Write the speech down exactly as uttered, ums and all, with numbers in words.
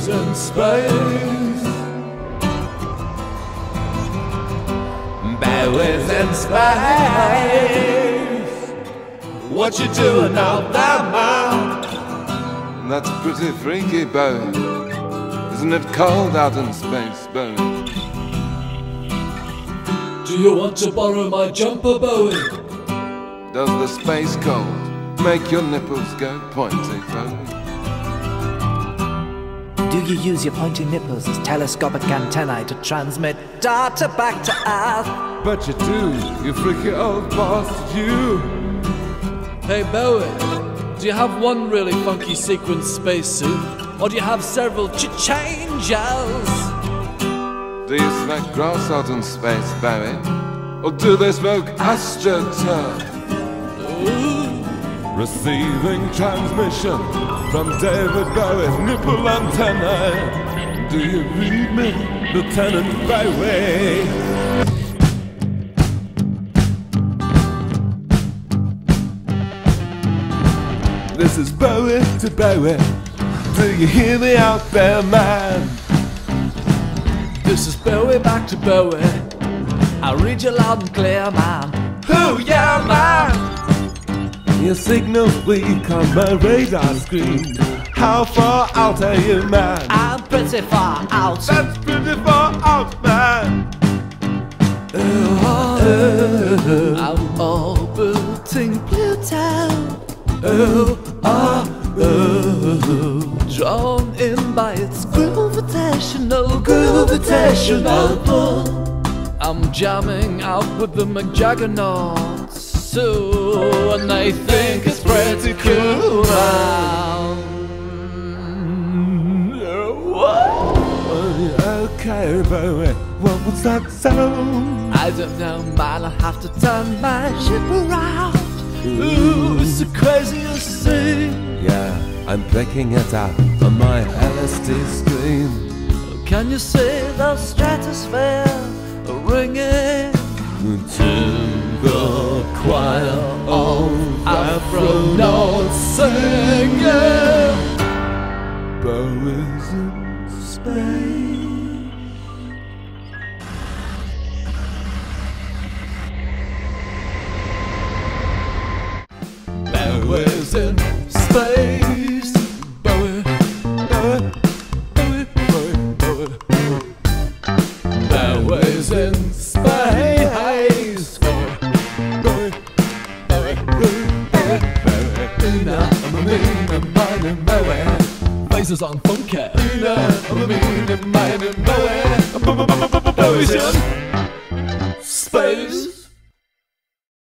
Bowie's in space. Bowie's in space. What you doing out there, man? That's pretty freaky, Bowie. Isn't it cold out in space, Bowie? Do you want to borrow my jumper, Bowie? Does the space cold make your nipples go pointy, Bowie? Do you use your pointy nipples as telescopic antennae to transmit data back to Earth? But you do, you freaky old bastard, you! Hey Bowie, do you have one really funky sequin spacesuit? Or do you have several ch-changes? Do you smoke grass out in space, Bowie? Or do they smoke astroturf? Receiving transmission from David Bowie's nipple antenna. Do you read me, Lieutenant Bowie? This is Bowie to Bowie. Do you hear me out there, man? This is Bowie back to Bowie. I read you loud and clear, man. Who, yeah, man? Your signal's weak on my radar screen. How far out are you, man? I'm pretty far out. That's pretty far out, man. Oh, oh, I'm orbiting Pluto. Oh, oh, oh, drawn in by its gravitational, gravitational pull. I'm jamming out with the McJaggernauts, so and they think it's pretty cool now. Okay, Bowie, what was that sound? I don't know, man, I have to turn my ship around. Ooh, it's the craziest thing. Yeah, I'm picking it up on my L S D screen. Can you see the stratosphere ringing to the choir of astronauts singing? Bowie's in space. Bowie's in space. Bowie, Bowie, Bowie, Bowie, Bowie. Bowie's in space. Bowie, Bowie, Bowie, Bowie, Bowie. Una, I'm a mean and mine and Bowie. Faces on funky. Una, I'm a mean and mine and Bowie. Bowie's in